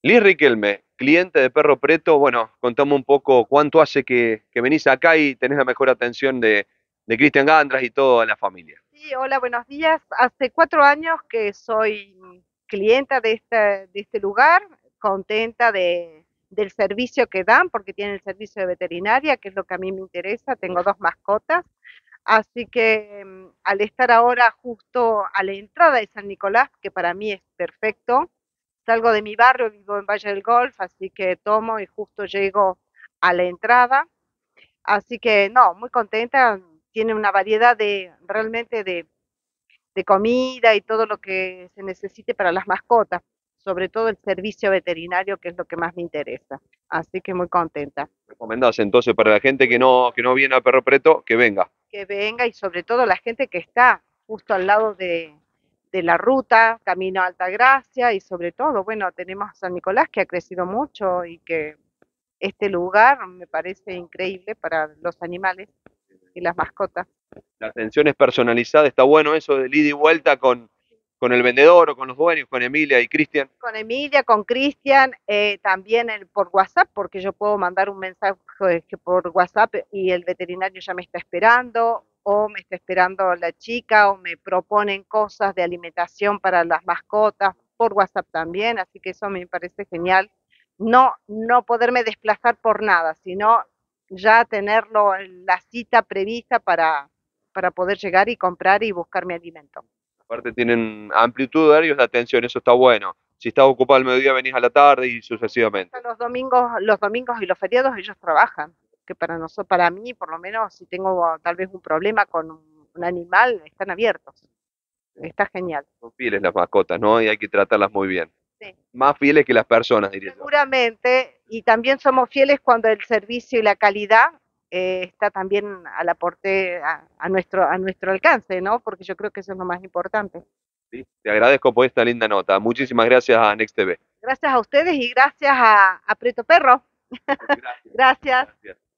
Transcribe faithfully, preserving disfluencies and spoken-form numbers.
Liz Riquelme, cliente de Perro Preto, bueno, contame un poco cuánto hace que, que venís acá y tenés la mejor atención de, de Cristian Gandras y toda la familia. Sí, hola, buenos días. Hace cuatro años que soy clienta de este, de este lugar, contenta de, del servicio que dan, porque tienen el servicio de veterinaria, que es lo que a mí me interesa. Tengo dos mascotas, así que mm, al estar ahora justo a la entrada de San Nicolás, que para mí es perfecto, salgo de mi barrio, vivo en Valle del Golf, así que tomo y justo llego a la entrada. Así que no, muy contenta. Tiene una variedad de realmente de de comida y todo lo que se necesite para las mascotas, sobre todo el servicio veterinario, que es lo que más me interesa. Así que muy contenta. Recomendás entonces para la gente que no, que no viene a Perro Preto, que venga. Que venga y sobre todo la gente que está justo al lado de, de la ruta, camino a Altagracia y sobre todo, bueno, tenemos a San Nicolás que ha crecido mucho y que este lugar me parece increíble para los animales y las mascotas. La atención es personalizada, está bueno eso de ida y vuelta con, con el vendedor o con los dueños, con Emilia y Cristian. Con Emilia, con Cristian, eh, también el, por WhatsApp, porque yo puedo mandar un mensaje que por WhatsApp y el veterinario ya me está esperando, o me está esperando la chica, o me proponen cosas de alimentación para las mascotas por WhatsApp también, así que eso me parece genial. No, no poderme desplazar por nada, sino ya tenerlo en la cita prevista para, para poder llegar y comprar y buscar mi alimento. Aparte tienen amplitud de horarios de atención, eso está bueno. Si estás ocupado al mediodía, venís a la tarde y sucesivamente. Los domingos, los domingos y los feriados ellos trabajan, que para nosotros, para mí, por lo menos, si tengo tal vez un problema con un, un animal, están abiertos. Está genial. Son fieles las mascotas, ¿no? Y hay que tratarlas muy bien. Sí. Más fieles que las personas, diría yo. Seguramente, y también somos fieles cuando el servicio y la calidad eh, está también al aporte a, a, nuestro, a nuestro alcance, ¿no? Porque yo creo que eso es lo más importante. ¿Sí? Te agradezco por esta linda nota. Muchísimas gracias a Next T V. Gracias a ustedes y gracias a, a Preto Perro. Gracias. Gracias. Gracias.